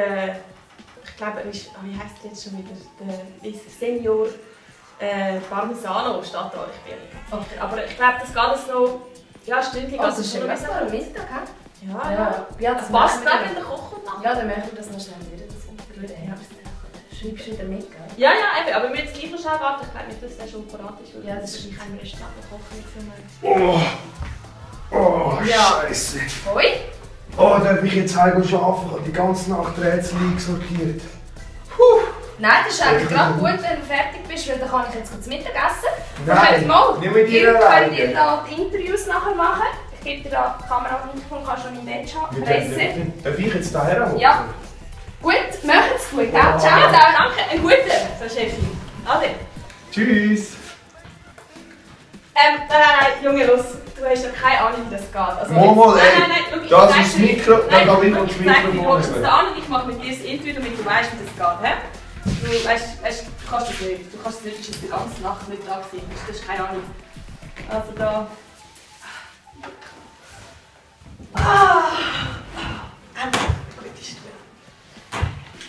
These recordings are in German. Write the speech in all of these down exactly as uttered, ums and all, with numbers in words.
äh, ich glaube, er ist, oh, wie heisst er jetzt schon wieder? Der ist Senior äh, Parmesano steht da, ich bin nicht okay. Aber ich glaube, das geht jetzt noch ja, stündlich. Oh, das ist schon besser am Mittag, hä? Ja, ja. ja das passt gerade in der Kochen machen. Ja, dann machen wir das noch schnell wieder. Das ja. Schreibst du wieder mit, gell? Ja, ja, eben. Aber wir müssen gleich noch schnell warten. Ich glaube nicht, dass der schon parat ist. Ja, das ist ich kann mir erst nachher kochen. Oh, oh ja. Scheiße. Hoi? Oh, darf ich jetzt heim arbeiten? Ich habe die ganze Nacht Rätsel eingesortiert. Puh. Nein, das ist eigentlich gerade gut, wenn du fertig bist, weil dann kann ich jetzt kurz Mittag essen. Nein, mal, nicht mit dir ihr alleine. könnt ihr da die Interviews nachher machen. Ich gebe dir da die Kamera und Mikrofon, kannst du schon im Bett pressen. Darf ich jetzt hierher hocken? Ja. Gut, macht's gut, gell? Ja, Ciao. danke. Einen guten. So Chefin. Ade. Tschüss. Ähm, nein, nein, nein, Junge, los. Du hast ja keine Ahnung, wie das geht. Also, Momo, jetzt, ey, nein, nein, nein, schau, das ich ist das zeig dir- Mikro, dann nein, kann ich schau, noch das ich zeig dir, Mikrofon du holst nehmen. es an und ich mache mit dir das Interview, damit du weißt, wie das geht. He? Du weißt, weißt, du kannst das nicht. Du kannst das nicht, du bist die ganze Nacht nicht da gewesen. Du hast keine Ahnung. Also da... Ah! Gut, ist gut.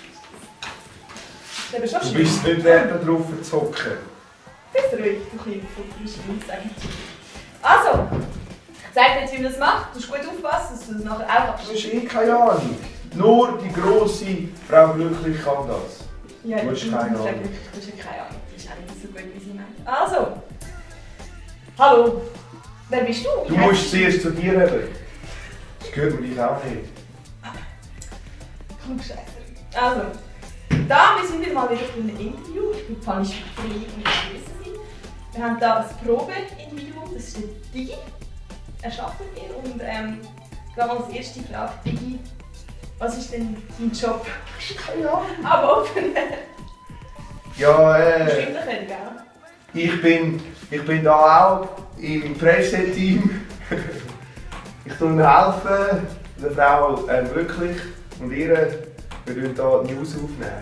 Du bist schon Du bist es nicht wert, da drauf zu hocken. Das ruhig, du kleiner Futter, sag ich zu. Also, ich zeige dir jetzt, wie man das macht. Du musst gut aufpassen, dass du das nachher auch Du machst. hast eh keine Ahnung. Nur die grosse Frau Glücklich kann das. Ja, du hast keine Ahnung. Du hast ja keine Ahnung. Das ist auch nicht so gut, wie sie meint. Also, hallo. Wer bist du? Du musst zuerst zu dir haben. Das gehört mir dich auch nicht. Klugscheißer. Also, da wir sind wir mal wieder in einem Interview. Ich bin Fanny Spiteri und ich grüße Sie. Wir haben hier ein Probe-Interview, das ist der Digi. Er arbeitet mit mir und ähm, gleich mal als erste Frage, Digi, was ist denn dein Job? Keine Ahnung. Aber offen. Ja, Bestimmt äh, ein bisschen, gell? ich bin, ich bin da auch im Presseteam. Ich tue ihnen helfen, der Frau äh, Glücklich und ihr, wir tun hier die News aufnehmen.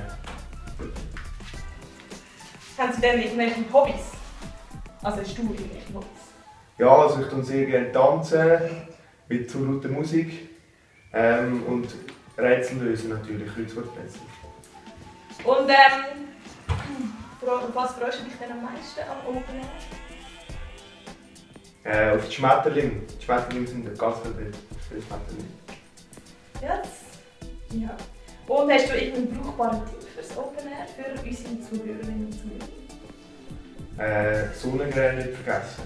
Haben Sie denn irgendwelche Hobbys? Also hast du irgendwelche Hobbys? Ja, also ich tue sehr gerne tanzen, mit zu lauter Musik ähm, und Rätsel lösen natürlich, Kreuzworträtsel. Und ähm, auf was freust du dich denn am meisten am Open Air? Äh, auf die Schmetterlinge. Die Schmetterlinge sind ganz viele Schmetterlinge. Jetzt? Ja. Und hast du irgendeinen brauchbaren Tipp fürs Open Air für unsere Zuhörerinnen und Zuhörer? Äh, Sonnencreme nicht vergessen.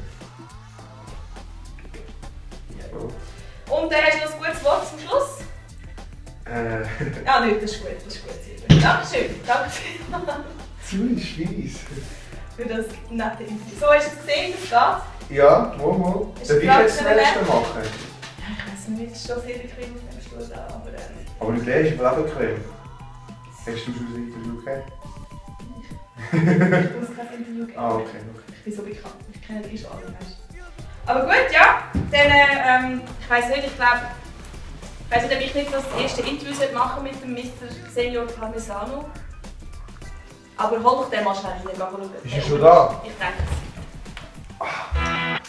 Ja. Und dann hast du noch ein gutes Wort zum Schluss? Äh, Ja, nicht, das ist gut, das ist gut. Silber. Dankeschön, danke vielmals ziemlich weiss. für das nette Interview. So, hast du es gesehen, wie es geht? Ja, mal, mal. Ist Darf ich die Frage jetzt das für den nächste Lehrer? machen? Ja, ich weiss nicht, es ist schon sehr bequem auf dem Stuhl da, aber ähm, Aber der ist aber auch bequem. Hast du schon ein Interview gegeben? ich muss kein Interview geben. Ah, okay. okay. Ich bin so bekannt, ich kenne die schon alle, weißt du. Aber gut, ja, dann, äh, ähm, ich weiss nicht, ich glaube, ich weiss nicht, ob ich nicht das erste Interview machen mit dem Mister Senior Parmesano. Aber hol doch den mal schnell rein, geh schauen. Ist er schon da? Ich denke es.